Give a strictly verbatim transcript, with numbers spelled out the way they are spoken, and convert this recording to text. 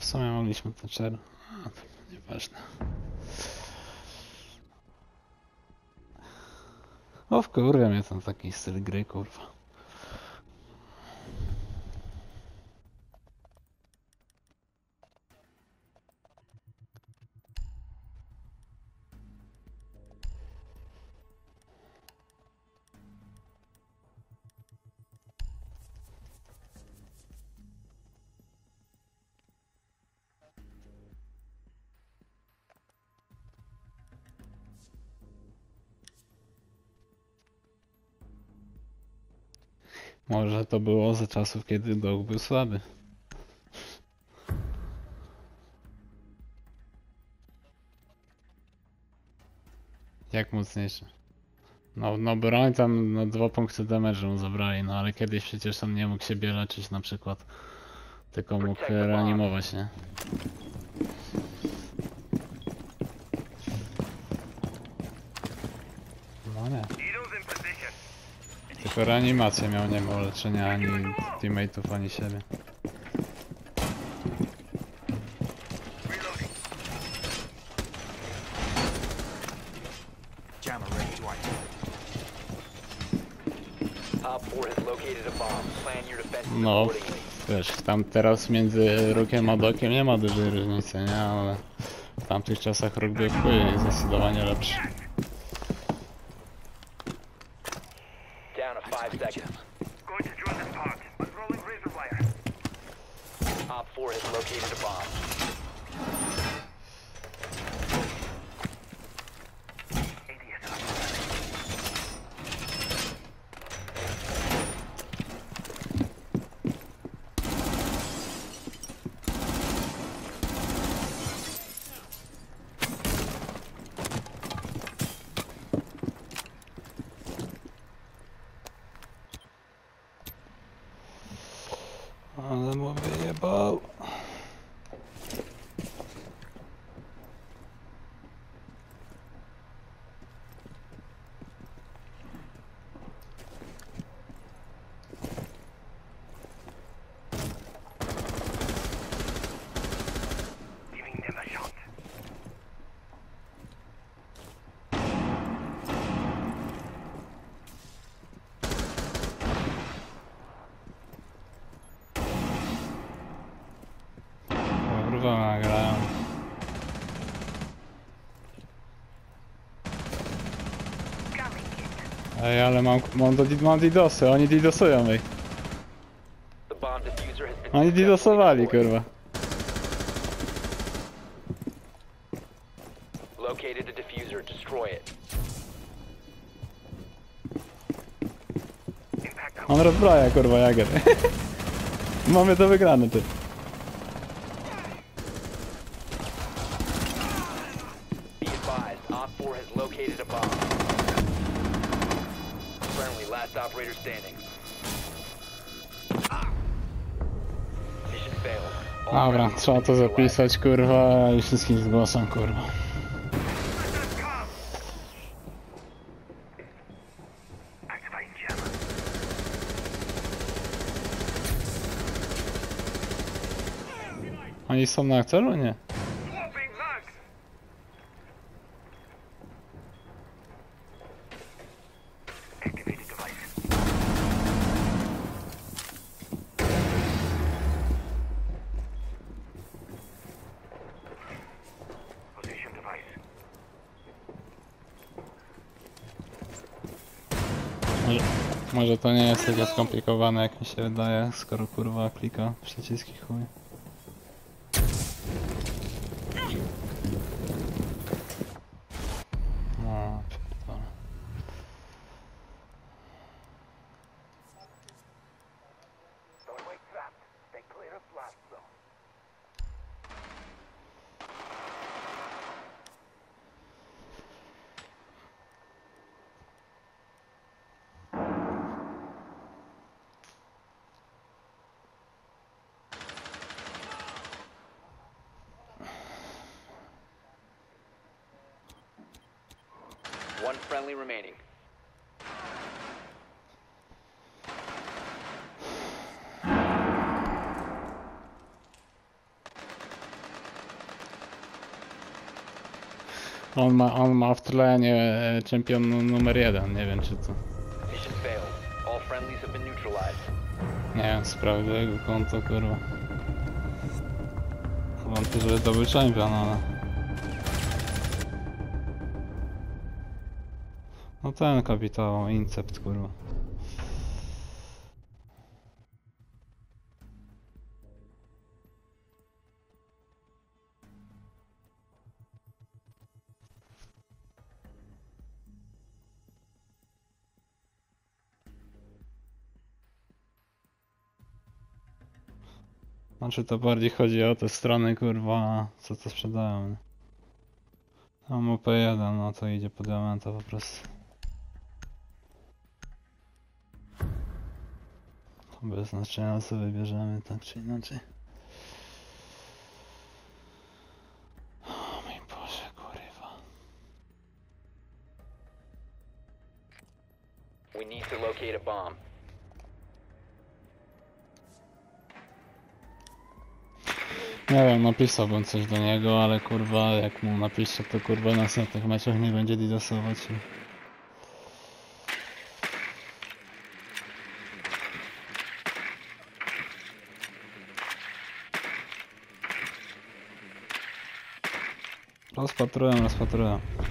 w sumie mogliśmy to czer... A, to nieważne. O, wkurwia mnie ten taki styl gry, kurwa. Może to było za czasów, kiedy dog był słaby. Jak mocniejszy? No, no broń tam no, dwa punkty damage'u mu zabrali, no ale kiedyś przecież on nie mógł siebie leczyć na przykład. Tylko mógł reanimować, nie? No nie. Tylko reanimację miał, nie miał leczenia ani teammateów, ani siebie. No, wiesz, tam teraz między Rookiem a Dokiem nie ma dużej różnicy, nie? Ale w tamtych czasach Rook był chuj zdecydowanie lepszy. Ale mu wyjebał. Kurwa, grają. Ej, ale mam, mam, do, mam didosy, oni didosują ej. Oni didosowali, kurwa. On rozbraja, kurwa, Jager. Mamy to wygrane, ty. Operator standing. Mission failed. Dobra, trzeba to zapisać, kurwa, i wszystkim z głosem, kurwa. Oni są na celu, nie? Może, może to nie jest takie skomplikowane, jak mi się wydaje, skoro kurwa klika przyciski chuj. No, pierdolę. One friendly remaining. On ma, on ma w tle nie e, czempion nu- numer jeden, nie wiem czy to. Mission failed. All friendlies have been neutralized. Nie wiem, sprawdzę jego konto, kurwa. Wątpię, że to był czempion, ale... No ten kapitał, Incept, kurwa. Znaczy to bardziej chodzi o te strony, kurwa, co to sprzedają. Nie? Tam U P jeden, no to idzie po diamenta po prostu. To bez znaczenia co wybierzemy, tak czy inaczej. O mój Boże, kurwa. We need to locate a bomb. Nie wiem, napisałbym coś do niego, ale kurwa, jak mu napiszę, to kurwa na następnych meczach nie będzie didosować. Rozpatruję, rozpatruję.